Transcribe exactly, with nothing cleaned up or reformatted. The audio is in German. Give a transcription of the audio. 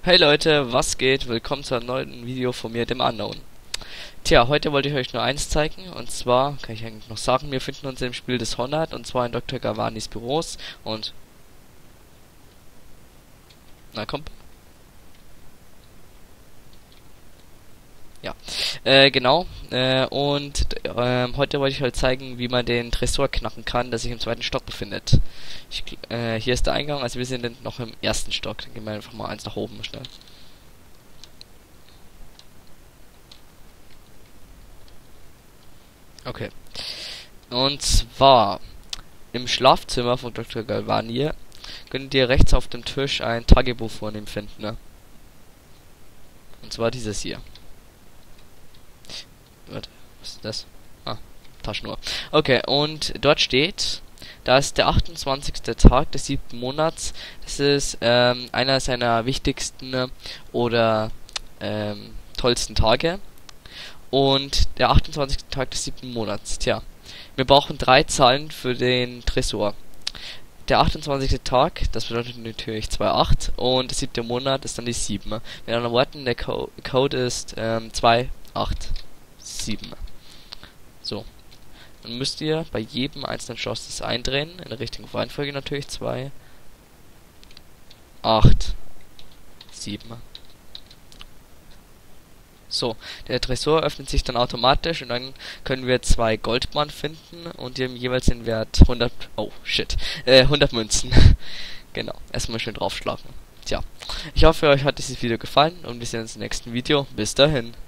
Hey Leute, was geht? Willkommen zu einem neuen Video von mir, dem Unknown. Tja, heute wollte ich euch nur eins zeigen, und zwar, kann ich eigentlich noch sagen, wir finden uns im Spiel des hundert, und zwar in Doktor Galvanis Büros, und... Na komm. Ja, äh, genau, äh, und ähm, heute wollte ich halt zeigen, wie man den Tresor knacken kann, der sich im zweiten Stock befindet. Ich, äh, hier ist der Eingang, also wir sind noch im ersten Stock, dann gehen wir einfach mal eins nach oben schnell. Okay. Und zwar im Schlafzimmer von Doktor Galvani könnt ihr rechts auf dem Tisch ein Tagebuch von ihm finden, ne? Und zwar dieses hier. Warte, was ist das? Ah, Taschenuhr. Okay, und dort steht, da ist der achtundzwanzigste Tag des siebten Monats. Das ist ähm, einer seiner wichtigsten äh, oder ähm, tollsten Tage. Und der achtundzwanzigste Tag des siebten Monats. Tja, wir brauchen drei Zahlen für den Tresor. Der achtundzwanzigste Tag, das bedeutet natürlich zwei Komma acht, und der siebte Monat ist dann die sieben. Mit anderen Worten, der Co Code ist ähm, zwei Komma acht sieben. So. Dann müsst ihr bei jedem einzelnen Schloss das eindrehen, in der richtigen Reihenfolge natürlich. zwei Komma acht sieben. So, der Tresor öffnet sich dann automatisch, und dann können wir zwei Goldbarren finden und die haben jeweils den Wert hundert, oh shit, äh, hundert Münzen. Genau, erstmal schön draufschlagen. Tja, ich hoffe, euch hat dieses Video gefallen und wir sehen uns im nächsten Video. Bis dahin.